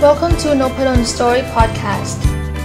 Welcome to Nopadon Story Podcast.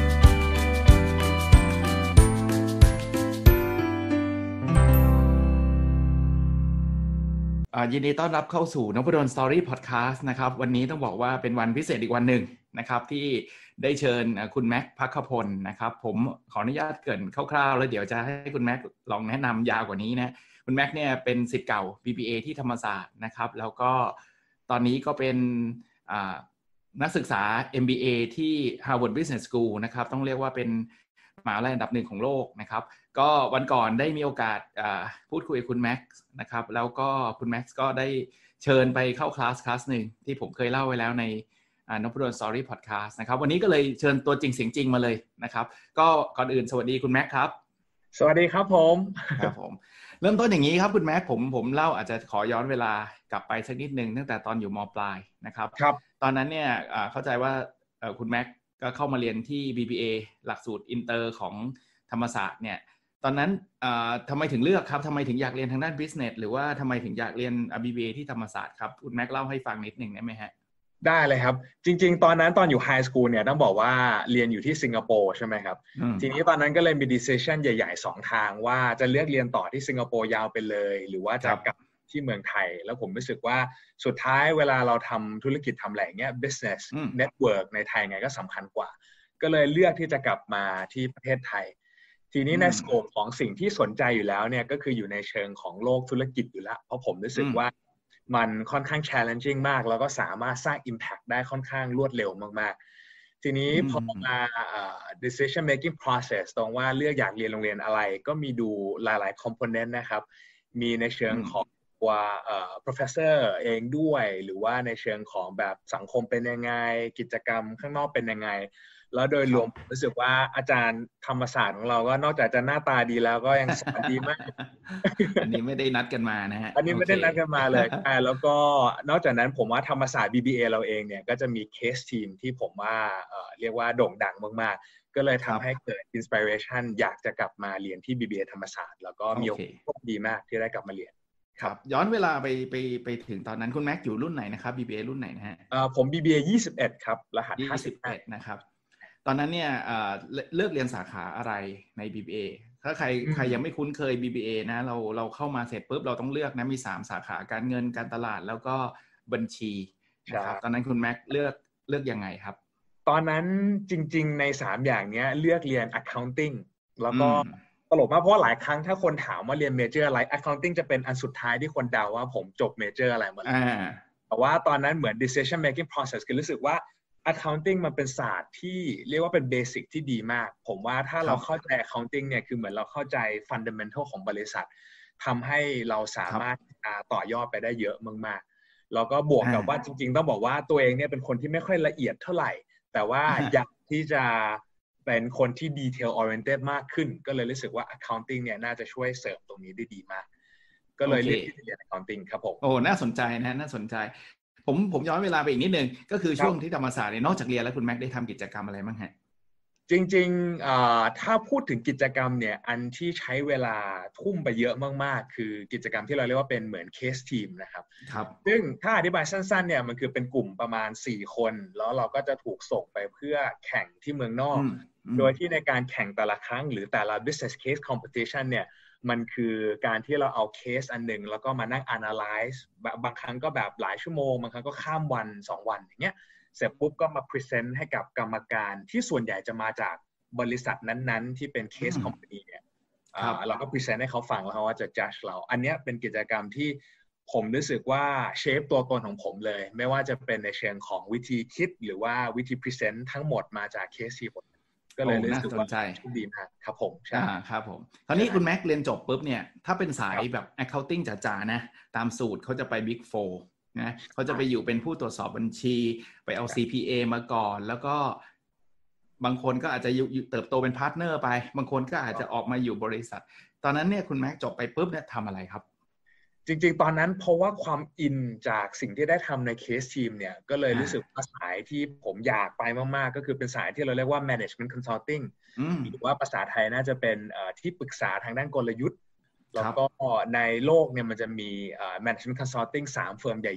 ยินดีต้อนรับเข้าสู่ Nopadon Story Podcast นะครับวันนี้ต้องบอกว่าเป็นวันพิเศษอีกวันหนึ่งนะครับที่ได้เชิญคุณแม็กซ์ ภัคพลนะครับผมขออนุญาตเกริ่นคร่าวๆแล้วเดี๋ยวจะให้คุณแม็กซ์ลองแนะนำยาวกว่านี้นะคุณแม็กซ์เนี่ยเป็นศิษย์เก่า BBA ที่ธรรมศาสตร์นะครับแล้วก็ตอนนี้ก็เป็นนักศึกษา MBA ที่ Harvard Business School นะครับต้องเรียกว่าเป็นมหาวิทยาลัยอันดับหนึ่งของโลกนะครับก็วันก่อนได้มีโอกาสพูดคุยกับคุณแม็กซ์นะครับแล้วก็คุณแม็กซ์ก็ได้เชิญไปเข้าคลาสหนึ่งที่ผมเคยเล่าไว้แล้วในNopadon Story Podcast นะครับวันนี้ก็เลยเชิญตัวจริงเสียงจริงมาเลยนะครับก็ก่อนอื่นสวัสดีคุณแม็กซ์ครับสวัสดีครับผมครับผมเริ่มต้นอย่างนี้ครับคุณแม็กซ์ผมเล่าอาจจะขอย้อนเวลากลับไปสักนิดนึงตั้งแต่ตอนอยู่ม.ปลายนะครับตอนนั้นเนี่ยเข้าใจว่าคุณแม็กซ์ก็เข้ามาเรียนที่ BBA หลักสูตรอินเตอร์ของธรรมศาสตร์เนี่ยตอนนั้นทำไมถึงเลือกครับทำไมถึงอยากเรียนทางด้าน business หรือว่าทำไมถึงอยากเรียน BBA ที่ธรรมศาสตร์ครับคุณแม็กซ์เล่าให้ฟังนิดนึงได้ไหมฮะได้เลยครับจริงๆตอนนั้นตอนอยู่ไฮสคูลเนี่ยต้องบอกว่าเรียนอยู่ที่สิงคโปร์ใช่ไหมครับทีนี้ตอนนั้นก็เลยมี decision ใหญ่ๆ2ทางว่าจะเลือกเรียนต่อที่สิงคโปร์ยาวไปเลยหรือว่าจะกลับที่เมืองไทยแล้วผมรู้สึกว่าสุดท้ายเวลาเราทำธุรกิจทำอะไรเงี้ย business network ในไทยไงก็สำคัญกว่าก็เลยเลือกที่จะกลับมาที่ประเทศไทยทีนี้ในสโคปของสิ่งที่สนใจอยู่แล้วเนี่ยก็คืออยู่ในเชิงของโลกธุรกิจอยู่แล้วเพราะผมรู้สึกว่ามันค่อนข้าง challenging มากแล้วก็สามารถสร้าง impact ได้ค่อนข้างรวดเร็วมากๆทีนี้พอมา decision making process ตรงว่าเลือกอยากเรียนโรงเรียนอะไรก็มีดูหลายๆ component นะครับมีในเชิงของว่าprofessor เองด้วยหรือว่าในเชิงของแบบสังคมเป็นยังไงกิจกรรมข้างนอกเป็นยังไงแล้วโดยรวมรู้สึกว่าอาจารย์ธรรมศาสตร์ของเราก็นอกจากจะหน้าตาดีแล้วก็ยังสอนดีมากอันนี้ไม่ได้นัดกันมานะฮะอันนี้ไม่ได้นัดกันมาเลยแล้วก็นอกจากนั้นผมว่าธรรมศาสตร์ BBA เราเองเนี่ยก็จะมีเคสทีมที่ผมว่าเรียกว่าโด่งดังมากๆก็เลยทำให้เกิด inspiration อยากจะกลับมาเรียนที่ BBA ธรรมศาสตร์แล้วก็มีโอกาสดีมากที่ได้กลับมาเรียนครับย้อนเวลาไปถึงตอนนั้นคุณแม็กอยู่รุ่นไหนนะครับ BBA รุ่นไหนนะฮะผม BBA 21ครับรหัส 51นะครับตอนนั้นเนี่ยเลือกเรียนสาขาอะไรใน BBA ถ้าใครยังไม่คุ้นเคย BBA นะเราเข้ามาเสร็จปุ๊บเราต้องเลือกนะมี3สาขาการเงินการตลาดแล้วก็บัญชีนะครับตอนนั้นคุณแม็กเลือกยังไงครับตอนนั้นจริงๆใน3อย่างเนี้ยเลือกเรียน accounting แล้วก็ตลกมากเพราะว่าหลายครั้งถ้าคนถามว่าเรียนเมเจอร์อะไร accounting จะเป็นอันสุดท้ายที่คนเดาว่าผมจบเมเจอร์อะไรหมดแต่ว่าตอนนั้นเหมือน decision making process คือรู้สึกว่า accounting มันเป็นศาสตร์ที่เรียกว่าเป็นเบสิกที่ดีมากผมว่าถ้าเราเข้าใจ accounting เนี่ยคือเหมือนเราเข้าใจ fundamental ของบริษัททำให้เราสามารถต่อยอดไปได้เยอะมากๆแล้วก็บวกกับว่าจริงๆต้องบอกว่าตัวเองเนี่ยเป็นคนที่ไม่ค่อยละเอียดเท่าไหร่แต่ว่าอยากที่จะเป็นคนที่ detail oriented มากขึ้นก็เลยรู้สึกว่า accounting เนี่ยน่าจะช่วยเสริมตรงนี้ได้ดีมากก็เลยเลือกที่จะเรียน accounting ครับผมโอ้น่าสนใจนะน่าสนใจผมย้อนเวลาไปอีกนิดนึงก็คือช่วงที่ธรรมศาสตร์เนี่ยนอกจากเรียนแล้วคุณแม็กได้ทำกิจกรรมอะไรบ้างฮะจริงๆถ้าพูดถึงกิจกรรมเนี่ยอันที่ใช้เวลาทุ่มไปเยอะมากๆคือกิจกรรมที่เราเรียกว่าเป็นเหมือนเคสทีมนะครับซึ่งถ้าอธิบายสั้นๆเนี่ยมันคือเป็นกลุ่มประมาณ4คนแล้วเราก็จะถูกส่งไปเพื่อแข่งที่เมืองนอกโดยที่ในการแข่งแต่ละครั้งหรือแต่ละ business case competition เนี่ยมันคือการที่เราเอาเคสอันหนึ่งแล้วก็มานั่ง analyze บางครั้งก็แบบหลายชั่วโมงบางครั้งก็ข้ามวัน2วันอย่างเงี้ยเสร็จปุ๊บก็มา present ให้กับกรรมการที่ส่วนใหญ่จะมาจากบริษัทนั้นๆที่เป็น case company เนี่ยเราก็ present ให้เขาฟังแล้วเขาว่าจะ judge เราอันนี้เป็นกิจกรรมที่ผมรู้สึกว่าเชฟตัวตนของผมเลยไม่ว่าจะเป็นในเชิงของวิธีคิดหรือว่าวิธี present ทั้งหมดมาจาก case ทีมก็เลยรู้สึกว่าดีมากครับผมใช่ครับผมคราวนี้คุณแม็กเรียนจบปุ๊บเนี่ยถ้าเป็นสายแบบ accounting จ๋าๆนะตามสูตรเขาจะไป Big 4นะเขาจะไปอยู่เป็นผู้ตรวจสอบบัญชีไปเอา CPA มาก่อนแล้วก็บางคนก็อาจจะเติบโตเป็นพาร์ทเนอร์ไปบางคนก็อาจจะออกมาอยู่บริษัทตอนนั้นเนี่ยคุณแม็กจบไปปุ๊บเนี่ยทำอะไรครับจริงๆตอนนั้นเพราะว่าความอินจากสิ่งที่ได้ทำในเคสทีมเนี่ยก็เลยรู้สึกว่าสายที่ผมอยากไปมากๆก็คือเป็นสายที่เราเรียกว่า management consulting หรือว่าภาษาไทยน่าจะเป็นที่ปรึกษาทางด้านกลยุทธ์แล้วก็ในโลกเนี่ยมันจะมีmanagement consulting3 เฟิร์มใหญ่ๆ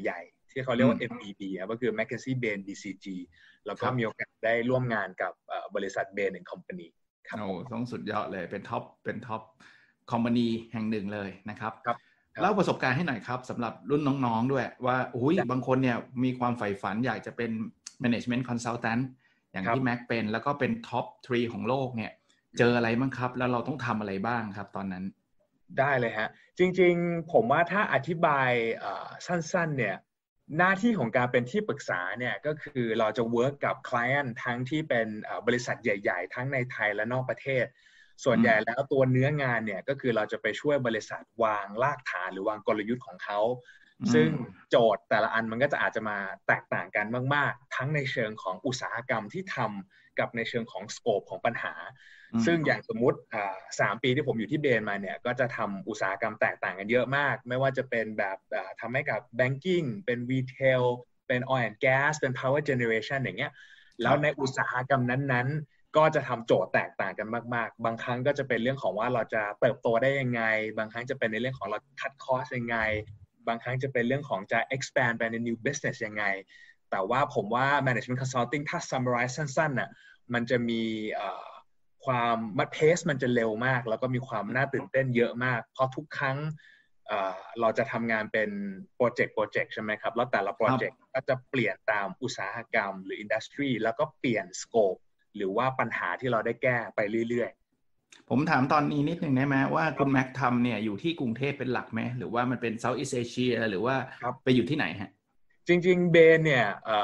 ที่เขาเรียกว่า MBB ก็คือ McKinsey Bain BCG แล้วก็มีโอกาสได้ร่วมงานกับบริษัท Bain & Company ครับโอ้ต้องสุดยอดเลยเป็นท็อปคอมพานีแห่งหนึ่งเลยนะครับเล่าประสบการณ์ให้หน่อยครับสำหรับรุ่นน้องๆด้วยว่าบางคนเนี่ยมีความใฝ่ฝันอยากจะเป็น Management Consultant อย่างที่แม็กเป็นแล้วก็เป็นท็อป 3 ของโลกเนี่ยเจออะไรบ้างครับแล้วเราต้องทำอะไรบ้างครับตอนนั้นได้เลยฮะจริงๆผมว่าถ้าอธิบายสั้นๆเนี่ยหน้าที่ของการเป็นที่ปรึกษาเนี่ยก็คือเราจะ work กับ client ทั้งที่เป็นบริษัทใหญ่ๆทั้งในไทยและนอกประเทศส่วนใหญ่แล้วตัวเนื้องานเนี่ยก็คือเราจะไปช่วยบริษัทวางรากฐานหรือวางกลยุทธ์ของเขาซึ่งโจทย์แต่ละอันมันก็จะอาจจะมาแตกต่างกันมากๆทั้งในเชิงของอุตสาหกรรมที่ทำกับในเชิงของสโคปของปัญหาซึ่งอย่างสมมุติ3 ปีที่ผมอยู่ที่เบนมาเนี่ยก็จะทำอุตสาหกรรมแตกต่างกันเยอะมากไม่ว่าจะเป็นแบบทำให้กับ banking เป็น retail เป็น oil and gas เป็น power generation อย่างเงี้ยแล้วในอุตสาหกรรมนั้นๆก็จะทำโจทย์แตกต่างกันมากๆบางครั้งก็จะเป็นเรื่องของว่าเราจะเติบโตได้ยังไงบางครั้งจะเป็นในเรื่องของเรา cut cost ยังไงบางครั้งจะเป็นเรื่องของจะ expand ไปใน new business ยังไงแต่ว่าผมว่า management consulting ถ้า summarize สั้นๆน่ะมันจะมีความเพสมันจะเร็วมากแล้วก็มีความน่าตื่นเต้นเยอะมากเพราะทุกครั้งเราจะทำงานเป็นโปรเจกต์ใช่ไหมครับแล้วแต่ละโปรเจกต์ก็จะเปลี่ยนตามอุตสาหกรรมหรืออินดัสทรีแล้วก็เปลี่ยนสโคปหรือว่าปัญหาที่เราได้แก้ไปเรื่อยๆผมถามตอนนี้นิดนึงได้ไหมว่าคุณแม็กทำเนี่ยอยู่ที่กรุงเทพเป็นหลักไหมหรือว่ามันเป็นเซาท์อีสต์เอเชียหรือว่าไปอยู่ที่ไหนฮะจริงๆเบนเนี่ย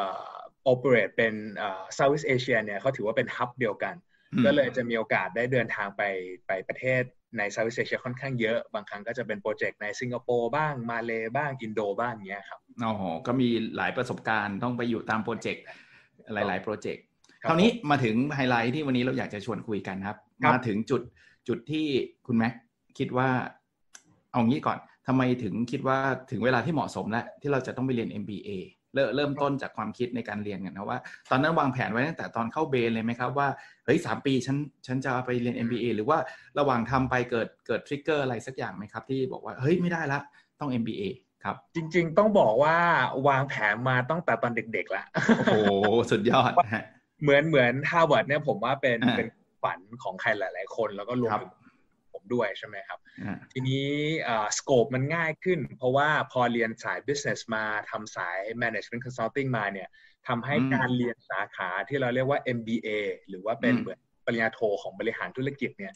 operate เป็นSoutheast Asia เนี่ยเขาถือว่าเป็นฮับเดียวกันก็เลยจะมีโอกาสได้เดินทางไปประเทศใน Southeast Asia ค่อนข้างเยอะบางครั้งก็จะเป็นโปรเจกต์ในสิงคโปร์บ้างมาเลบ้างอินโดบ้างเงี้ยครับอ๋อก็มีหลายประสบการณ์ต้องไปอยู่ตามโปรเจกต์หลายๆโปรเจกต์คราวนี้มาถึงไฮไลท์ที่วันนี้เราอยากจะชวนคุยกันครับมาถึงจุดที่คุณแม็กคิดว่าเอางี้ก่อนทำไมถึงคิดว่าถึงเวลาที่เหมาะสมแล้วที่เราจะต้องไปเรียน MBAเริ่มต้นจากความคิดในการเรียนกันนะว่าตอนนั้นวางแผนไว้ตั้งแต่ตอนเข้าเบนเลยไหมครับว่าเฮ้ย3 ปีฉันจะไปเรียน MBA หรือว่าระหว่างทำไปเกิดทริกเกอร์อะไรสักอย่างไหมครับที่บอกว่าเฮ้ยไม่ได้ละต้อง MBA ครับจริงๆต้องบอกว่าวางแผนมาตั้งแต่ตอนเด็กๆละโอ้โหสุดยอดฮะเหมือน Harvard เนี่ยผมว่าเป็นฝันของใครหลายๆคนแล้วก็รวมถึงผมด้วยใช่ไหมครับทีนี้สโคปมันง่ายขึ้นเพราะว่าพอเรียนสาย business มาทำสาย management consulting มาเนี่ยทำให้การเรียนสาขาที่เราเรียกว่า MBA หรือว่าเป็นเหมือนปริญญาโทของบริหารธุรกิจเนี่ย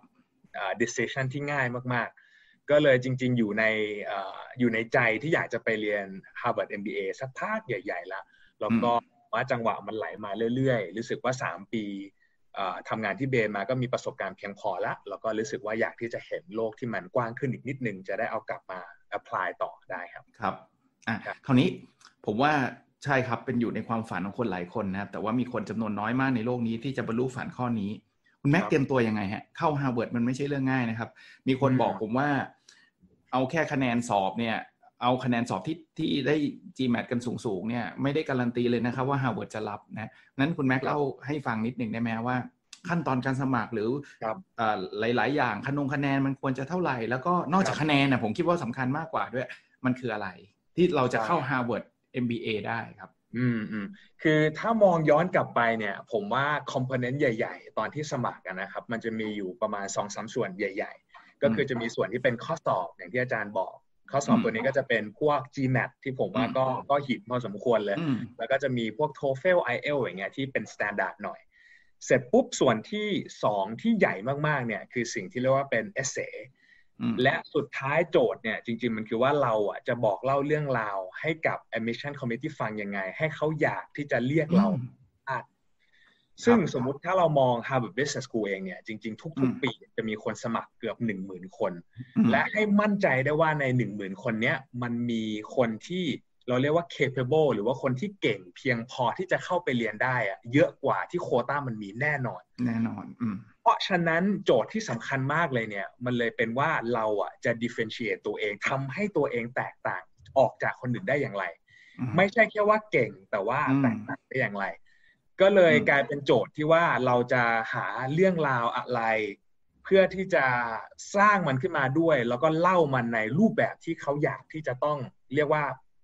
decision ที่ง่ายมากๆก็เลยจริงๆอยู่ในใจที่อยากจะไปเรียน Harvard MBA สักพักใหญ่ๆแล้วก็ว่าจังหวะมันไหลมาเรื่อยๆรู้สึกว่า3 ปีทำงานที่เบนมาก็มีประสบการณ์เพียงพอแล้วก็รู้สึกว่าอยากที่จะเห็นโลกที่มันกว้างขึ้นอีกนิดนึงจะได้เอากลับมา apply ต่อได้ครับครับคราวนี้ผมว่าใช่ครับเป็นอยู่ในความฝันของคนหลายคนนะครับแต่ว่ามีคนจำนวนน้อยมากในโลกนี้ที่จะบรรลุฝันข้อนี้คุณแม็กเตรียมตัวยังไงฮะเข้า Harvard มันไม่ใช่เรื่องง่ายนะครับมีคนบอกผมว่าเอาแค่คะแนนสอบเนี่ยเอาคะแนนสอบที่ได้ GMAT กันสูงๆเนี่ยไม่ได้การันตีเลยนะครับว่า Harvard จะรับนะนั้นคุณแม็กเล่าให้ฟังนิดนึงได้ไหมว่าขั้นตอนการสมัครหรือหลายๆอย่างคะแนนมันควรจะเท่าไหร่แล้วก็นอกจากคะแนนนะผมคิดว่าสำคัญมากกว่าด้วยมันคืออะไรที่เราจะเข้า Harvard MBA ได้ครับคือถ้ามองย้อนกลับไปเนี่ยผมว่าคอมโพเนนต์ใหญ่ๆตอนที่สมัครกันนะครับมันจะมีอยู่ประมาณ 2-3 ส่วนใหญ่ๆก็คือจะมีส่วนที่เป็นข้อสอบอย่างที่อาจารย์บอกข้อสอบตัวนี้ก็จะเป็นพวก GMAT ที่ผมว่าก็ฮิตพอสมควรเลยแล้วก็จะมีพวก TOEFL IELTS อย่างเงี้ยที่เป็น standard หน่อยเสร็จปุ๊บส่วนที่2ที่ใหญ่มากๆเนี่ยคือสิ่งที่เรียกว่าเป็น essay และสุดท้ายโจทย์เนี่ยจริงๆมันคือว่าเราอ่ะจะบอกเล่าเรื่องราวให้กับ admission committee ฟังยังไงให้เขาอยากที่จะเรียกเราซึ่งสมมุติถ้าเรามอง Harvard Business School เองเนี่ยจริงๆทุกๆปีจะมีคนสมัครเกือบ 10,000 คนและให้มั่นใจได้ว่าใน 10,000 คนเนี้ยมันมีคนที่เราเรียกว่า capable หรือว่าคนที่เก่งเพียงพอที่จะเข้าไปเรียนได้อะเยอะกว่าที่โควต้ามันมีแน่นอนเพราะฉะนั้นโจทย์ที่สำคัญมากเลยเนี่ยมันเลยเป็นว่าเราอ่ะจะ differentiate ตัวเองทำให้ตัวเองแตกต่างออกจากคนอื่นได้อย่างไรไม่ใช่แค่ว่าเก่งแต่ว่าแตกต่างได้อย่างไรก็เลยกลายเป็นโจทย์ที่ว่าเราจะหาเรื่องราวอะไรเพื่อที่จะสร้างมันขึ้นมาด้วยแล้วก็เล่ามันในรูปแบบที่เขาอยากที่จะต้องเรียกว่า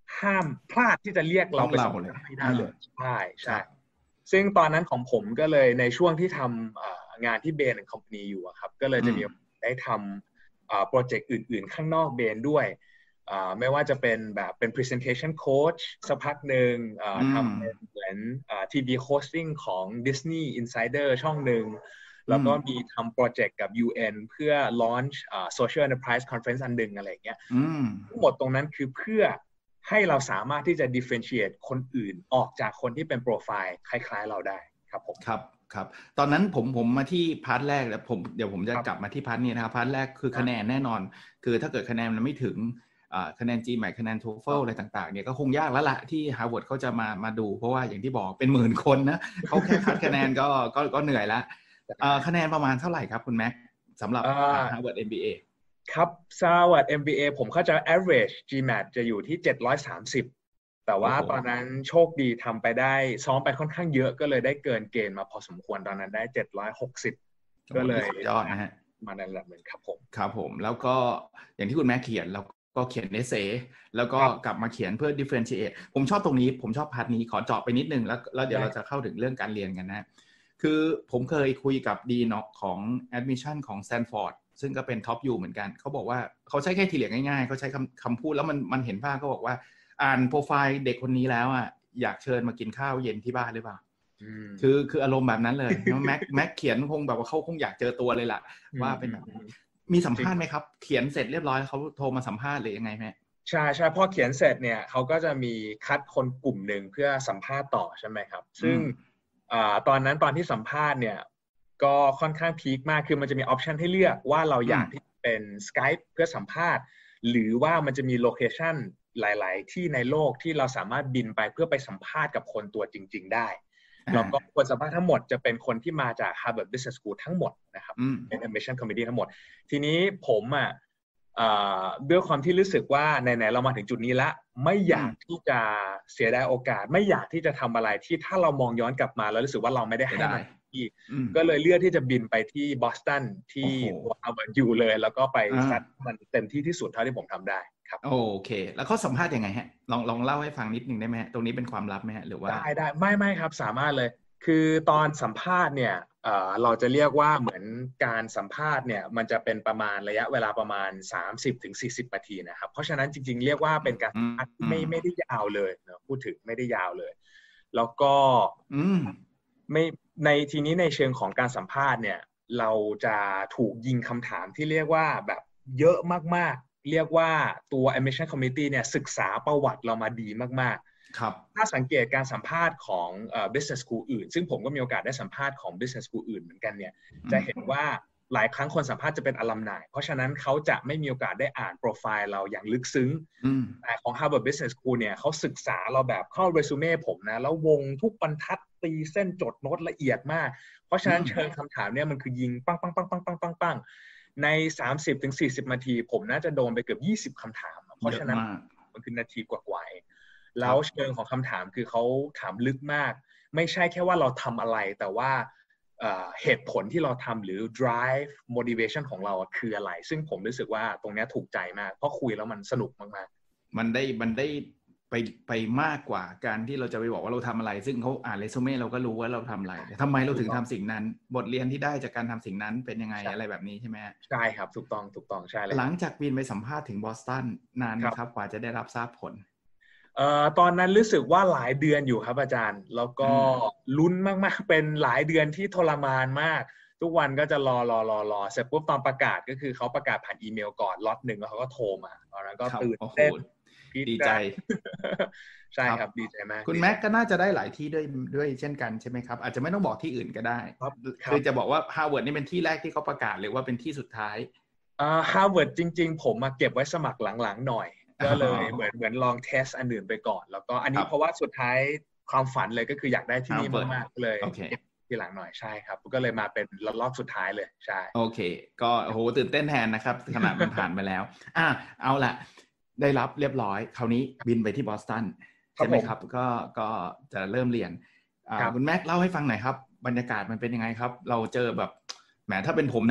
ห้ามพลาดที่จะเรียกเราไปสัมภาษณ์ไม่ได้เลยใช่ซึ่งตอนนั้นของผมก็เลยในช่วงที่ทำงานที่ Bain & Company อยู่ครับก็เลยจะมีได้ทำโปรเจกต์อื่นๆข้างนอก Bain ด้วยไม่ว่าจะเป็นแบบเป็น presentation coach สักพักหนึ่งทำเป็นเหมือนTV hosting ของ Disney Insider ช่องหนึ่งแล้วก็มีทำโปรเจกต์กับ UN เพื่อ launch social enterprise conference อันหนึ่งอะไรอย่างเงี้ยทั้งหมดตรงนั้นคือเพื่อให้เราสามารถที่จะ differentiate คนอื่นออกจากคนที่เป็นโปรไฟล์คล้ายๆเราได้ครับผมครับตอนนั้นผมมาที่พาร์ทแรกแล้วเดี๋ยวผมจะกลับมาที่พาร์ทนี้นะครับพาร์ทแรกคือคะแนนแน่นอนคือถ้าเกิดคะแนนมันไม่ถึงคะแนน GMAT คะแนน TOEFL อะไรต่างๆเนี่ยก็คงยากแล้วล่ะที่ Harvard เขาจะมาดูเพราะว่าอย่างที่บอกเป็นหมื่นคนนะเขาแค่คัดคะแนนก็เหนื่อยแล้วคะแนนประมาณเท่าไหร่ครับคุณแม็กสำหรับ Harvard MBA ครับ Harvard MBA ผมเข้าใจ average GMAT จะอยู่ที่730แต่ว่าตอนนั้นโชคดีทำไปได้ซ้อมไปค่อนข้างเยอะก็เลยได้เกินเกณฑ์มาพอสมควรตอนนั้นได้760ก็เลยยอดนะฮะมาในระดับหนึ่งครับผมแล้วก็อย่างที่คุณแม่เขียนแล้วก็เขียนเอเซแล้วก็กลับมาเขียนเพื่อ differentiate ผมชอบตรงนี้ผมชอบพาร์ทนี้ขอเจาะไปนิดนึงแล้วเดี๋ยวเราจะเข้าถึงเรื่องการเรียนกันนะคือผมเคยคุยกับดีนของ admission ของ Stanford ซึ่งก็เป็นท็อปยูเหมือนกันเขาบอกว่าเขาใช้แค่ทีเรียงง่ายๆเขาใช้คำพูดแล้วมันเห็นภาพเขาบอกว่าอ่านโปรไฟล์เด็กคนนี้แล้วอ่ะอยากเชิญมากินข้าวเย็นที่บ้านหรือเปล่าคืออารมณ์แบบนั้นเลยแม็กเขียนคงแบบว่าเขาคงอยากเจอตัวเลยล่ะว่าเป็นแบบมีสัมภาษณ์ไหมครับเขียนเสร็จเรียบร้อยเขาโทรมาสัมภาษณ์หรือยังไงแม่ใช่พอเขียนเสร็จเนี่ยเขาก็จะมีคัดคนกลุ่มหนึ่งเพื่อสัมภาษณ์ต่อใช่ไหมครับซึ่งตอนที่สัมภาษณ์เนี่ยก็ค่อนข้างพีคมากคือมันจะมีออปชันให้เลือกว่าเราอยากที่เป็น Skype เพื่อสัมภาษณ์หรือว่ามันจะมีโลเคชั่นหลายๆที่ในโลกที่เราสามารถบินไปเพื่อไปสัมภาษณ์กับคนตัวจริงๆได้แล้วก็คนสัมภาษณ์ทั้งหมดจะเป็นคนที่มาจาก Harvard Business School ทั้งหมดนะครับเป็น admission committee ทั้งหมดทีนี้ผมด้วยความที่รู้สึกว่าไหนๆเรามาถึงจุดนี้ละไม่อยากที่จะเสียดายโอกาสไม่อยากที่จะทำอะไรที่ถ้าเรามองย้อนกลับมาแล้วรู้สึกว่าเราไม่ได้ให้มันที่ก็เลยเลือกที่จะบินไปที่บอสตันที่Harvard อยู่เลยแล้วก็ไปซัดมันเต็มที่ที่สุดเท่าที่ผมทำได้ครับโอเคแล้วเขาสัมภาษณ์ยังไงฮะลองเล่าให้ฟังนิดนึงได้ไหมตรงนี้เป็นความลับไหมฮะหรือว่าได้ไม่ครับสามารถเลยคือตอนสัมภาษณ์เนี่ยเราจะเรียกว่าเหมือนการสัมภาษณ์เนี่ยมันจะเป็นประมาณระยะเวลาประมาณ 30-40 นาทีนะครับเพราะฉะนั้นจริงๆเรียกว่าเป็นการสัมภาษณ์ที่ไม่ได้ยาวเลยนะพูดถึงไม่ได้ยาวเลยแล้วก็ไม่ในทีนี้ในเชิงของการสัมภาษณ์เนี่ยเราจะถูกยิงคำถามที่เรียกว่าแบบเยอะมากๆเรียกว่าตัว admission committee เนี่ยศึกษาประวัติเรามาดีมากๆครับถ้าสังเกตการสัมภาษณ์ของ business school อื่นซึ่งผมก็มีโอกาสได้สัมภาษณ์ของ business school อื่นเหมือนกันเนี่ยจะเห็นว่าหลายครั้งคนสัมภาษณ์จะเป็นอลัมไนเพราะฉะนั้นเขาจะไม่มีโอกาสได้อ่านโปรไฟล์เราอย่างลึกซึ้งแต่ของ Harvard Business School เนี่ยเขาศึกษาเราแบบเข้าเรซูเม่ผมนะแล้ววงทุกบรรทัดตีเส้นจดโน้ตละเอียดมากเพราะฉะนั้นเชิงคำถามเนี่ยมันคือยิงปังใน 30-40 นาทีผมน่าจะโดนไปเกือบ20คำถามเพราะฉะนั้นมันคือนาทีกว่าๆแล้วเชิงของคำถามคือเขาถามลึกมากไม่ใช่แค่ว่าเราทำอะไรแต่ว่าเหตุผลที่เราทำหรือ drive motivation ของเราคืออะไรซึ่งผมรู้สึกว่าตรงนี้ถูกใจมากเพราะคุยแล้วมันสนุกมากๆมันได้ไปมากกว่าการที่เราจะไปบอกว่าเราทำอะไรซึ่งเขาอ่านเรซูเม่เราก็รู้ว่าเราทำอะไรทำไมเราถึงทำสิ่งนั้นบทเรียนที่ได้จากการทำสิ่งนั้นเป็นยังไงอะไรแบบนี้ใช่ไหมใช่ครับถูกต้องใช่เลยหลังจากบินไปสัมภาษณ์ถึงบอสตันนานนะครับกว่าจะได้รับทราบผลตอนนั้นรู้สึกว่าหลายเดือนอยู่ครับอาจารย์แล้วก็ลุ้นมากๆเป็นหลายเดือนที่ทรมานมากทุกวันก็จะรอเสร็จปุ๊บตอนประกาศก็คือเขาประกาศผ่านอีเมลก่อนล็อตหนึ่งแล้วเขาก็โทรมาตอนนั้นก็ตื่นเต้นดีใจใช่ครับดีใจมากคุณแม็กก็น่าจะได้หลายที่ด้วยเช่นกันใช่ไหมครับอาจจะไม่ต้องบอกที่อื่นก็ได้คือจะบอกว่า Harvard นี่เป็นที่แรกที่เขาประกาศหรือว่าเป็นที่สุดท้าย Harvard จริงๆผมมาเก็บไว้สมัครหลังๆหน่อยก็เลยเหมือนลองเทสอันอื่นไปก่อนแล้วก็อันนี้เพราะว่าสุดท้ายความฝันเลยก็คืออยากได้ที่นี่มากๆเลยเก็บทีหลังหน่อยใช่ครับก็เลยมาเป็นรอบสุดท้ายเลยใช่โอเคก็โอ้โหตื่นเต้นแทนนะครับขนาดมันผ่านไปแล้วเอาละได้รับเรียบร้อยคราวนี้บินไปที่บอสตันใช่ไหมครับก็จะเริ่มเรียนคุณแม็กเล่าให้ฟังหน่อยครับบรรยากาศมันเป็นยังไงครับเราเจอแบบแหมถ้าเป็นผมนะ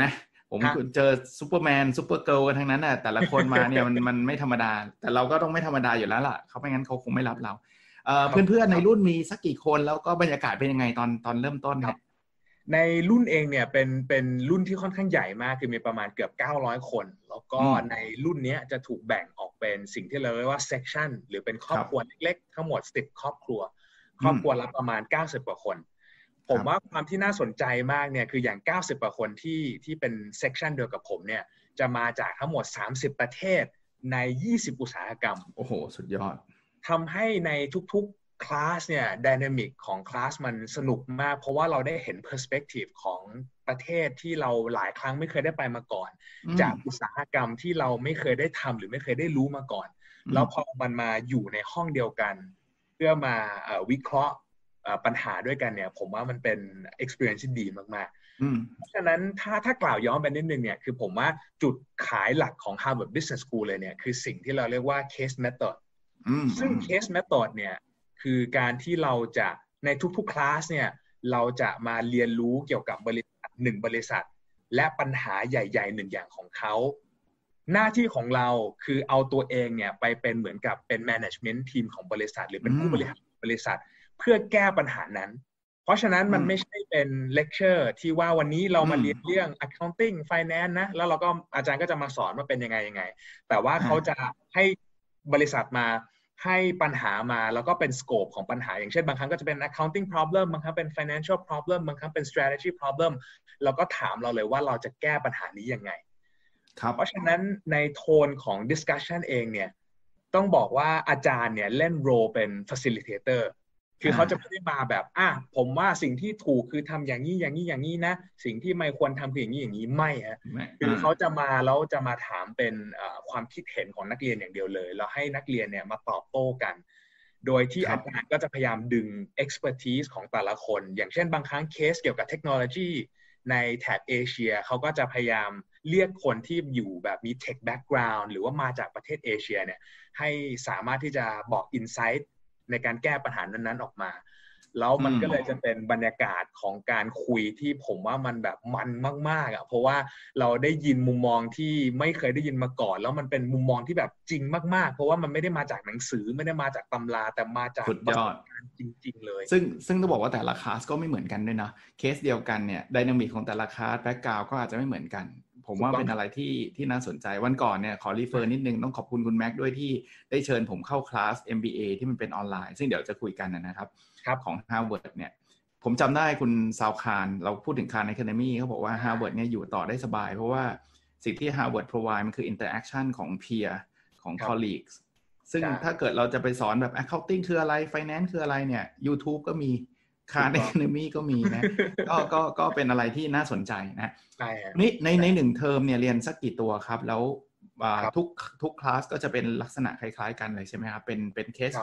ผมเจอซูเปอร์แมนซูเปอร์เกิร์ลกันทั้งนั้นน่ะแต่ละคนมาเนี่ยมันไม่ธรรมดาแต่เราก็ต้องไม่ธรรมดาอยู่แล้วล่ะเขาไม่งั้นเขาคงไม่รับเราเพื่อนๆในรุ่นมีสักกี่คนแล้วก็บรรยากาศเป็นยังไงตอนเริ่มต้นครับในรุ่นเองเนี่ยเป็นรุ่นที่ค่อนข้างใหญ่มากคือมีประมาณเกือบ900คนแล้วก็ในรุ่นนี้จะถูกแบ่งออกเป็นสิ่งที่เราเรียกว่า section หรือเป็นครอบครัวเล็กๆทั้งหมด10ครอบครัวละประมาณ90กว่าคนผมว่าความที่น่าสนใจมากเนี่ยคืออย่าง90กว่าคนที่เป็น section เดียวกับผมเนี่ยจะมาจากทั้งหมด30ประเทศใน20อุตสาหกรรมโอ้โหสุดยอดทำให้ในทุกๆคลาสเนี่ยไดนามิกของคลาสมันสนุกมากเพราะว่าเราได้เห็น perspective ของประเทศที่เราหลายครั้งไม่เคยได้ไปมาก่อนจากอุตสาหกรรมที่เราไม่เคยได้ทำหรือไม่เคยได้รู้มาก่อนแล้วพอมันมาอยู่ในห้องเดียวกันเพื่อมาวิเคราะห์ปัญหาด้วยกันเนี่ยผมว่ามันเป็น experience ที่ดีมากๆเพราะฉะนั้นถ้ากล่าวย้อนไปนิดนึงเนี่ยคือผมว่าจุดขายหลักของ Harvard Business School เลยเนี่ยคือสิ่งที่เราเรียกว่า case method ซึ่ง case method เนี่ยคือการที่เราจะในทุกๆคลาสเนี่ยเราจะมาเรียนรู้เกี่ยวกับบริษัท1บริษัทและปัญหาใหญ่ๆ1อย่างของเขาหน้าที่ของเราคือเอาตัวเองเนี่ยไปเป็นเหมือนกับเป็น management team ของบริษัทหรือเป็นผู้บริหารบริษัทเพื่อแก้ปัญหานั้นเพราะฉะนั้นมันไม่ใช่เป็นเลคเชอร์ที่ว่าวันนี้เรามาเรียนเรื่อง accounting finance นะแล้วเราก็อาจารย์ก็จะมาสอนว่าเป็นยังไงแต่ว่าเขาจะให้บริษัทมาให้ปัญหามาแล้วก็เป็นสโคปของปัญหาอย่างเช่นบางครั้งก็จะเป็น accounting problem บางครั้งเป็น financial problem บางครั้งเป็น strategy problem แล้วก็ถามเราเลยว่าเราจะแก้ปัญหานี้ยังไงเพราะฉะนั้นในโทนของ discussion เองเนี่ยต้องบอกว่าอาจารย์เนี่ยเล่นโรเป็น facilitator คือเขาจะไม่ได้มาแบบผมว่าสิ่งที่ถูกคือทำอย่างนี้นะสิ่งที่ไม่ควรทำคืออย่างนี้ไม่ฮะคือเขาจะมาแล้วจะมาถามเป็นความคิดเห็นของนักเรียนอย่างเดียวเลยแล้วให้นักเรียนเนี่ยมาตอบโต้กันโดยที่อาจารย์ก็จะพยายามดึง expertise ของแต่ละคนอย่างเช่นบางครั้งเคสเกี่ยวกับเทคโนโลยีในแถบเอเชียเขาก็จะพยายามเรียกคนที่อยู่แบบมี tech background หรือว่ามาจากประเทศเอเชียเนี่ยให้สามารถที่จะบอก insightในการแก้ปัญหานั้นๆออกมาแล้วมันก็เลยจะเป็นบรรยากาศของการคุยที่ผมว่ามันแบบมันมากๆเพราะว่าเราได้ยินมุมมองที่ไม่เคยได้ยินมาก่อนแล้วมันเป็นมุมมองที่แบบจริงมากๆเพราะว่ามันไม่ได้มาจากหนังสือไม่ได้มาจากตำราแต่มาจากประสบการณ์จริงๆเลยซึ่งต้องบอกว่าแต่ละคลาสก็ไม่เหมือนกันด้วยนะเคสเดียวกันเนี่ยไดนามิกของแต่ละคลาสแบ็คกราวด์ก็อาจจะไม่เหมือนกันผมว่าเป็นอะไรที่น่าสนใจวันก่อนเนี่ยขอรีเฟอร์นิดนึงต้องขอบคุณคุณแม็กด้วยที่ได้เชิญผมเข้าคลาส MBA ที่มันเป็นออนไลน์ซึ่งเดี๋ยวจะคุยกันนะครับของ Harvard เนี่ยผมจำได้คุณซาวคารเราพูดถึง Khan Academy เขาบอกว่า Harvard เนี่ยอยู่ต่อได้สบายเพราะว่าสิ่งที่ Harvard provide มันคือ interaction ของ peer ของ colleagues ซึ่งถ้าเกิดเราจะไปสอนแบบ accounting คืออะไร finance คืออะไรเนี่ย YouTube ก็มีKhan Academy ก็มีนะก็เป็นอะไรที่น่าสนใจนะนี่ในหนึ่งเทอมเนี่ยเรียนสักกี่ตัวครับแล้วทุกคลาสก็จะเป็นลักษณะคล้ายๆกันเลยใช่ไหมครับเป็นเคส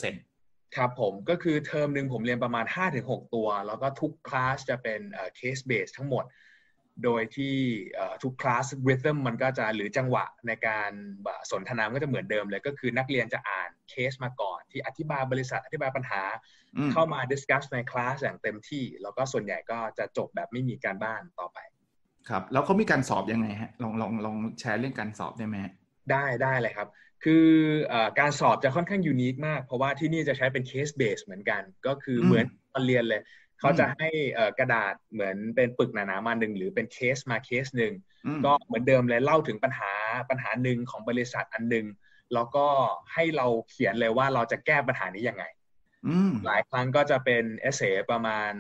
100% ครับผมก็คือเทอมหนึ่งผมเรียนประมาณ 5-6 ตัวแล้วก็ทุกคลาสจะเป็นเคสเบสทั้งหมดโดยที่ทุกคลาส rhythm มันก็จะหรือจังหวะในการสนทนาก็จะเหมือนเดิมเลยก็คือนักเรียนจะอ่านเคสมาก่อนที่อธิบายบริษัทอธิบายปัญหาเข้ามา discuss ในคลาสอย่างเต็มที่แล้วก็ส่วนใหญ่ก็จะจบแบบไม่มีการบ้านต่อไปครับแล้วเขามีการสอบยังไงฮะลองแชร์เรื่องการสอบได้ไหมได้เลยครับคือการสอบจะค่อนข้างยูนิคมากเพราะว่าที่นี่จะใช้เป็นเคสเบสเหมือนกันก็คือเหมือนตอนเรียนเลยเขาจะให้กระดาษเหมือนเป็นปึกหนาๆมาหนึ่งหรือเป็นเคสมาเคสหนึ่งก็เหมือนเดิมเลยเล่าถึงปัญหาหนึ่งของบริษัทอันหนึ่งแล้วก็ให้เราเขียนเลยว่าเราจะแก้ปัญหานี้ยังไงหลายครั้งก็จะเป็นเอเซประมาณ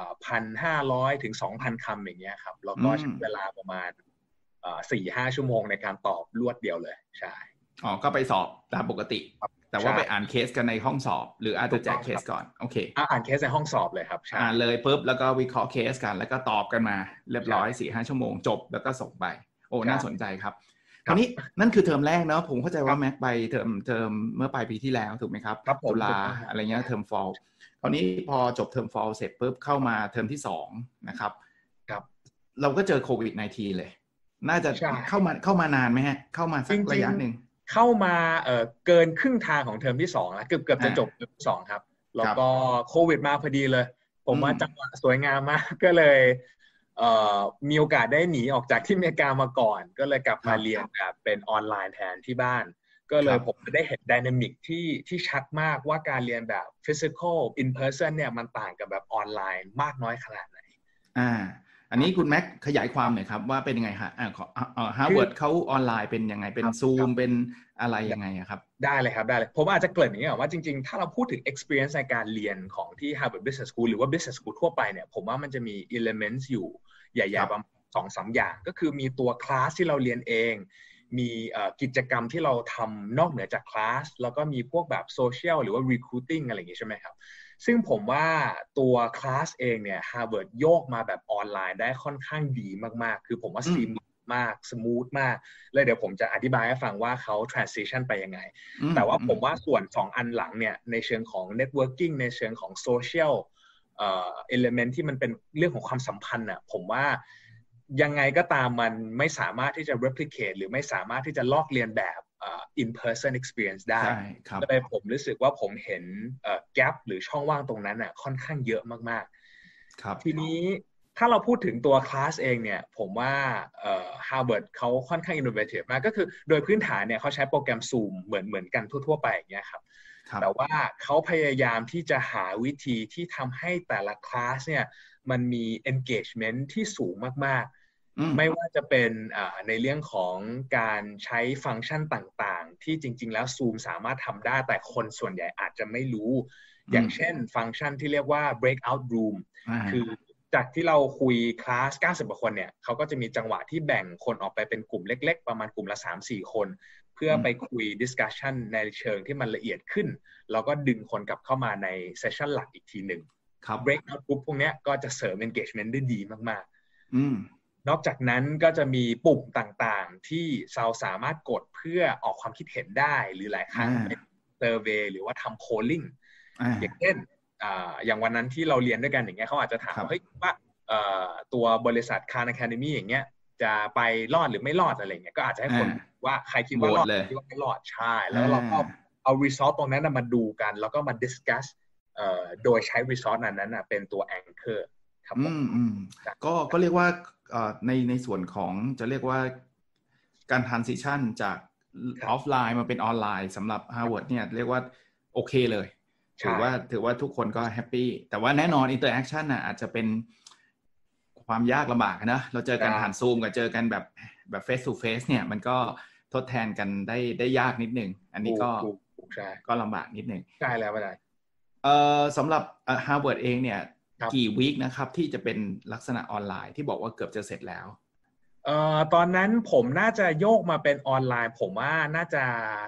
1,500 ถึง 2,000 คำอย่างเงี้ยครับแล้วก็ใช้เวลาประมาณ4-5 ชั่วโมงในการตอบรวดเดียวเลยใช่ก็ไปสอบตามปกติแต่ว่าไปอ่านเคสกันในห้องสอบหรืออาจจะแจกเคสก่อนโอเคอ่านเคสในห้องสอบเลยครับอ่านเลยปุ๊บแล้วก็วิเคราะห์เคสกันแล้วก็ตอบกันมาเรียบร้อย 4-5 ชั่วโมงจบแล้วก็ส่งไปโอ้น่าสนใจครับคราวนี้นั่นคือเทอมแรกเนาะผมเข้าใจว่าแม็กไปเทอมเมื่อปลายปีที่แล้วถูกไหมครับตุลาอะไรเงี้ยเทอมฟอลคราวนี้พอจบเทอมฟอลเสร็จปุ๊บเข้ามาเทอมที่2นะครับเราก็เจอโควิด-19 เลยน่าจะเข้ามานานไหมฮะเข้ามาสักระยะนึงเข้ามาเกินครึ่งทางของเทอมที่2แล้วเกือบจะจบเทอมที่2ครับแล้วก็โควิดมาพอดีเลยผมว่าจังหวะสวยงามมากก็เลยมีโอกาสได้หนีออกจากที่อเมริกามาก่อนก็เลยกลับมาเรียนแบบเป็นออนไลน์แทนที่บ้านก็เลยผมได้เห็นไดนามิกที่ชัดมากว่าการเรียนแบบ physical in person เนี่ยมันต่างกับแบบออนไลน์มากน้อยขนาดไหนอันนี้คุณแม็กขยายความหน่อยครับว่าเป็นยังไงฮะHarvard เขาออนไลน์เป็นยังไงเป็น Zoom เป็นอะไรยังไงครับได้เลยครับได้เลยผมอาจจะเกริ่นอย่างนี้ก่อนว่าจริงๆถ้าเราพูดถึง experience ในการเรียนของที่ Harvard Business School หรือว่า Business School ทั่วไปเนี่ยผมว่ามันจะมี elements อยู่ใหญ่ๆประมาณ 2-3 อย่างก็คือมีตัวคลาสที่เราเรียนเองมีกิจกรรมที่เราทำนอกเหนือจากคลาสแล้วก็มีพวกแบบโซเชียลหรือว่า recruiting อะไรอย่างนี้ใช่ไหมครับซึ่งผมว่าตัวคลาสเองเนี่ย Harvard โยกมาแบบออนไลน์ได้ค่อนข้างดีมากๆคือผมว่าซีมมากสมูทมากเลยเดี๋ยวผมจะอธิบายให้ฟังว่าเขา transition ไปยังไงแต่ว่าผมว่าส่วน2อันหลังเนี่ยในเชิงของ networking ในเชิงของ social element ที่มันเป็นเรื่องของความสัมพันธ์น่ะผมว่ายังไงก็ตามมันไม่สามารถที่จะ replicate หรือไม่สามารถที่จะลอกเลียนแบบ in person experience ได้ก็เลยผมรู้สึกว่าผมเห็นgap หรือช่องว่างตรงนั้นน่ะค่อนข้างเยอะมากๆทีนี้ถ้าเราพูดถึงตัวคลาสเองเนี่ยผมว่าHarvard เขาค่อนข้าง innovative มากก็คือโดยพื้นฐานเนี่ยเขาใช้โปรแกรม Zoom เหมือนกันทั่วๆไปอย่างเงี้ยครับแต่ว่าเขาพยายามที่จะหาวิธีที่ทำให้แต่ละคลาสเนี่ยมันมี engagement ที่สูงมากๆไม่ว่าจะเป็นในเรื่องของการใช้ฟังก์ชันต่างๆที่จริงๆแล้ว Zoom สามารถทำได้แต่คนส่วนใหญ่อาจจะไม่รู้อย่างเช่นฟังก์ชันที่เรียกว่า breakout room คือจากที่เราคุยคลาส90 กว่าคนเนี่ยเขาก็จะมีจังหวะที่แบ่งคนออกไปเป็นกลุ่มเล็กๆประมาณกลุ่มละ 3-4 คนเพื่อไปคุย discussion ในเชิงที่มันละเอียดขึ้นแล้วก็ดึงคนกลับเข้ามาในเซสชั่นหลักอีกทีหนึ่ง breakout group พวกนี้ก็จะเสริม engagement ได้ดีมากๆนอกจากนั้นก็จะมีปุ่มต่างๆที่เราสามารถกดเพื่อออกความคิดเห็นได้หรือหลายครั้งเป็น survey หรือว่าทำ polling อย่างเช่นอย่างวันนั้นที่เราเรียนด้วยกันอย่างเงี้ยเขาอาจจะถามเฮ้ยว่าตัวบริษัท Khan Academy อย่างเงี้ยจะไปรอดหรือไม่รอดอะไรเงี้ยก็อาจจะให้คนว่าใครคิดว่ารอดคิดว่าไม่รอดใช่แล้วเราก็เอา result ตรงนั้นมาดูกันแล้วก็มา discuss โดยใช้ result นั้นเป็นตัว anchor ครับผมก็เรียกว่าในส่วนของจะเรียกว่าการ transition จากออฟไลน์มาเป็นออนไลน์สำหรับ Harvard เนี่ยเรียกว่าโอเคเลยถือว่าทุกคนก็แฮปปี้แต่ว่าแน่นอน interaction อาจจะเป็นความยากลำบากนะเราเจอกันผ่านซูมกับเจอกันแบบ face to face เนี่ยมันก็ทดแทนกันได้ยากนิดนึงอันนี้ก็ลำบากนิดนึงใช่แล้วไม่ได้สำหรับ Harvard เองเนี่ยกี่วีคนะครับที่จะเป็นลักษณะออนไลน์ที่บอกว่าเกือบจะเสร็จแล้วตอนนั้นผมน่าจะโยกมาเป็นออนไลน์ผมว่าน่าจะ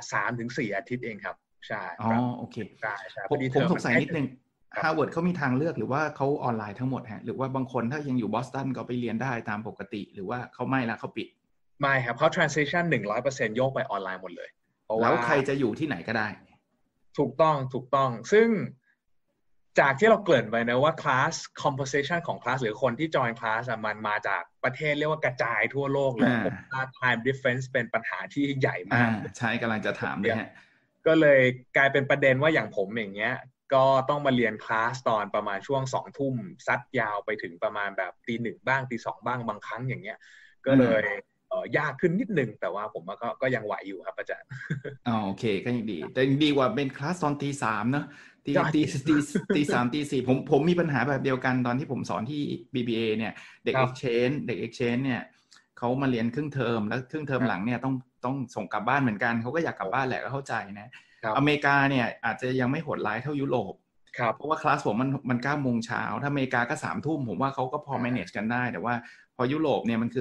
3-4 อาทิตย์เองครับใช่โอเคผมสงสัยนิดนึง Harvard เขามีทางเลือกหรือว่าเขาออนไลน์ทั้งหมดฮะหรือว่าบางคนถ้ายังอยู่บอสตันก็ไปเรียนได้ตามปกติหรือว่าเขาไม่ละเขาปิดไม่ครับเขา transition 100% โยกไปออนไลน์หมดเลยแล้วใครจะอยู่ที่ไหนก็ได้ถูกต้องซึ่งจากที่เราเกริ่นไปนะว่าคลาส composition ของคลาสหรือคนที่จอยคลาสมันมาจากประเทศเรียกว่ากระจายทั่วโลกเลยผมว่า time difference เป็นปัญหาที่ใหญ่มากใช่กำลังจะถามเลยฮะก็เลยกลายเป็นประเด็นว่าอย่างผมอย่างเงี้ยก็ต้องมาเรียนคลาสตอนประมาณช่วง 20:00 นซัดยาวไปถึงประมาณแบบ 1:00 บ้าง 2:00 บ้างบางครั้งอย่างเงี้ยก็เลยยากขึ้นนิดนึงแต่ว่าผมก็ยังไหวอยู่ครับอาจารย์โอเคก็ยังดีแต่ดีกว่าเป็นคลาสตอน 3:00 เนอะตี 3 ตี 4ผมมีปัญหาแบบเดียวกันตอนที่ผมสอนที่ BBA เนี่ยเด็ก exchange เนี่ยเขามาเรียนครึ่งเทอมแล้วครึ่งเทอมหลังเนี่ยต้องส่งกลับบ้านเหมือนกันเขาก็อยากกลับบ้านแหละก็เข้าใจนะอเมริกาเนี่ยอาจจะยังไม่โหดร้ายเท่ายุโรปเพราะว่าคลาสผมมัน9 โมงเช้าถ้าอเมริกาก็3 ทุ่มผมว่าเขาก็พอ manage กันได้แต่ว่าพอยุโรปเนี่ยมันคือ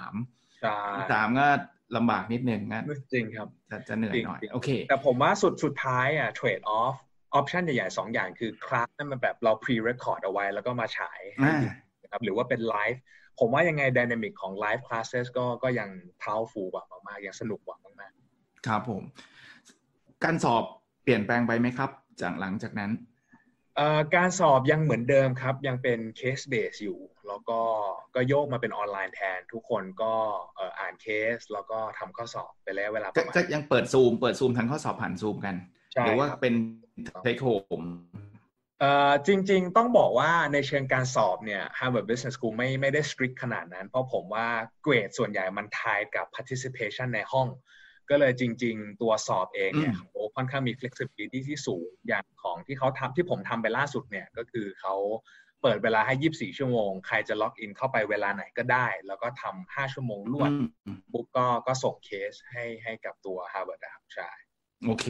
3:00 นก็ลำบากนิดนึงนะจริงครับจะเหนื่อยหน่อยโอเคแต่ผมว่าสุดท้ายtrade off option ใหญ่ๆ2อย่างคือคลาสนั่นมันแบบเรา pre-record เอาไว้แล้วก็มาฉายนะครับหรือว่าเป็นไลฟ์ผมว่ายังไง dynamic ของ live classes ก็ยัง powerful กว่ามากๆยังสนุกกว่ามากๆครับผมการสอบเปลี่ยนแปลงไปไหมครับจากหลังจากนั้นการสอบยังเหมือนเดิมครับยังเป็น case base อยู่แล้วก็โยกมาเป็นออนไลน์แทนทุกคนก็อ่านเคสแล้วก็ทำข้อสอบไปแล้วเวลาก็ยังเปิดซูมทำข้อสอบผ่านซูมกันหรือว่าเป็น take home จริงๆต้องบอกว่าในเชิงการสอบเนี่ย Harvard Business School ไม่ได้ strict ขนาดนั้นเพราะผมว่าเกรดส่วนใหญ่มัน tied กับ participation ในห้องก็เลยจริงๆตัวสอบเองเนี่ยเขาค่อนข้างมี flexibility ที่สูงอย่างของที่เขาทำที่ผมทำไปล่าสุดเนี่ยก็คือเขาเปิดเวลาให้24ชั่วโมงใครจะล็อกอินเข้าไปเวลาไหนก็ได้แล้วก็ทำ5ชั่วโมงรวดปุ๊บก็ส่งเคสให้กับตัว Harvard นะครับใช่โอเค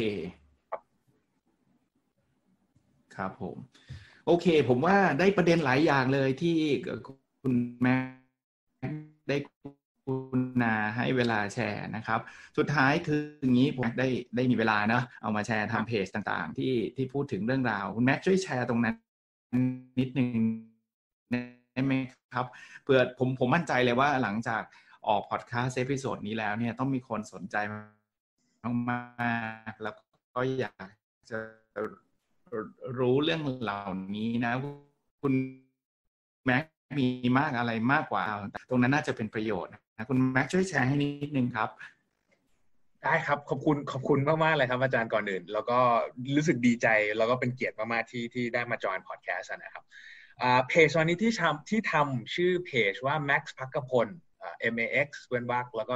ครับผมโอเคผมว่าได้ประเด็นหลายอย่างเลยที่คุณแม่ได้คุณนาให้เวลาแชร์นะครับสุดท้ายคืออย่างนี้ผมได้มีเวลาเนาะเอามาแชร์ทำเพจต่างๆที่พูดถึงเรื่องราวคุณแม็กช่วยแชร์ตรงนั้นนิดนึงได้ไหมครับเพื่อผมมั่นใจเลยว่าหลังจากออกพอดคาสต์เอพิโซดนี้แล้วเนี่ยต้องมีคนสนใจมากๆแล้วก็อยากจะรู้เรื่องเหล่านี้นะคุณแม็กมีมากอะไรมากกว่าตรงนั้นน่าจะเป็นประโยชน์นะคุณแม็กช่วยแชร์ให้นิดนึงครับได้ครับขอบคุณมากๆเลยครับอาจารย์ก่อนอื่นแล้วก็รู้สึกดีใจแล้วก็เป็นเกียรติมากๆที่ได้มาจอยพอดแคสต์นะครับเพจวันนี้ที่ทำชื่อเพจว่า Max ภักพลMAX เว้นวรรคแล้วก็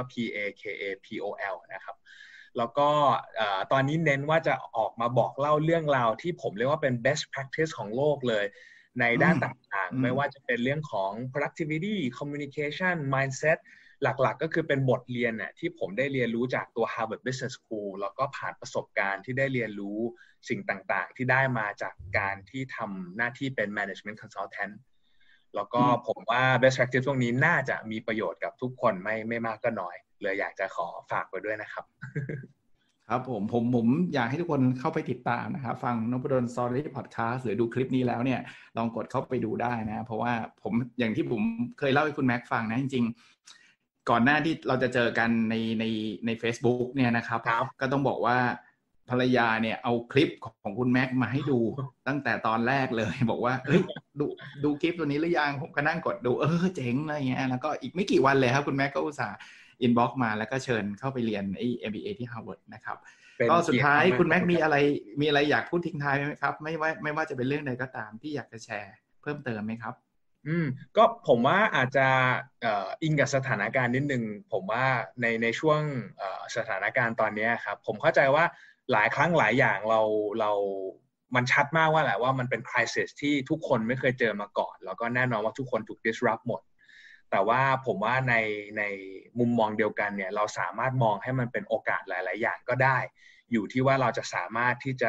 PAKAPOL นะครับแล้วก็ตอนนี้เน้นว่าจะออกมาบอกเล่าเรื่องราวที่ผมเรียกว่าเป็น best practice ของโลกเลยในด้านต่างๆไม่ว่าจะเป็นเรื่องของ productivity communication mindset หลักๆก็คือเป็นบทเรียนน่ะที่ผมได้เรียนรู้จากตัว Harvard Business School แล้วก็ผ่านประสบการณ์ที่ได้เรียนรู้สิ่งต่างๆที่ได้มาจากการที่ทำหน้าที่เป็น management consultant แล้วก็ผมว่า best practice พวกนี้น่าจะมีประโยชน์กับทุกคนไม่มากก็น้อยเลยอยากจะขอฝากไว้ด้วยนะครับครับผมอยากให้ทุกคนเข้าไปติดตามนะครับฟังนพดล Story Podcast หรือดูคลิปนี้แล้วเนี่ยลองกดเข้าไปดูได้นะเพราะว่าผมอย่างที่ผมเคยเล่าให้คุณแม็กฟังนะจริงๆก่อนหน้าที่เราจะเจอกันใน Facebook เนี่ยนะครับก็ต้องบอกว่าภรรยาเนี่ยเอาคลิปของคุณแม็กมาให้ดูตั้งแต่ตอนแรกเลยบอกว่าเฮ้ยดูคลิปตัวนี้หรือยังผมก็นั่งกดดูเจ๋งอะไรเงี้ยแล้วก็อีกไม่กี่วันเลยครับคุณแม็กก็อุตส่าห์อินบ็อกซ์มาแล้วก็เชิญเข้าไปเรียนไอ้ MBA ที่ Harvard นะครับก็สุดท้ายคุณแม็กมีอะไรอยากพูดทิ้งท้ายไหมครับไม่ว่าจะเป็นเรื่องใดก็ตามที่อยากจะแชร์เพิ่มเติมไหมครับก็ผมว่าอาจจะอิงกับสถานการณ์นิดนึงผมว่าในช่วงสถานการณ์ตอนนี้ครับผมเข้าใจว่าหลายครั้งหลายอย่างเรามันชัดมากว่าแหละว่ามันเป็น crisis ที่ทุกคนไม่เคยเจอมาก่อนแล้วก็แน่นอนว่าทุกคนถูก disrupt หมดแต่ว่าผมว่าในมุมมองเดียวกันเนี่ยเราสามารถมองให้มันเป็นโอกาสหลายๆอย่างก็ได้อยู่ที่ว่าเราจะสามารถที่จะ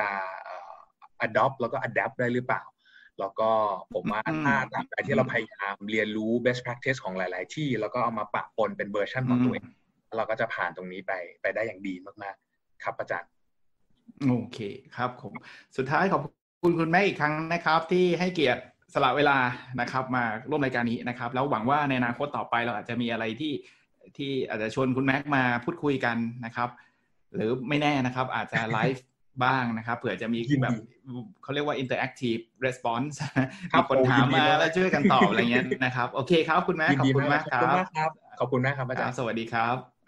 adopt แล้วก็ adapt ได้หรือเปล่าแล้วก็ผมว่าถ้าตามใดที่เราพยายามเรียนรู้ best practice ของหลายๆที่แล้วก็เอามาปะปนเป็นเวอร์ชันของตัวเองเราก็จะผ่านตรงนี้ไปได้อย่างดีมากๆครับอาจารย์โอเคครับผมสุดท้ายขอบคุณคุณแม่อีกครั้งนะครับที่ให้เกียรติสละเวลานะครับมาร่วมรายการนี้นะครับแล้วหวังว่าในอนาคตต่อไปเราอาจจะมีอะไรที่อาจจะชวนคุณแม็กมาพูดคุยกันนะครับหรือไม่แน่นะครับอาจจะไลฟ์บ้างนะครับเผื่อจะมีแบบเขาเรียกว่า interactive response มีคนถามมาแล้วช่วยกันตอบอะไรเงี้ยนะครับโอเคครับคุณแม็กขอบคุณมากครับขอบคุณมากครับอาจารย์สวัสดีครับ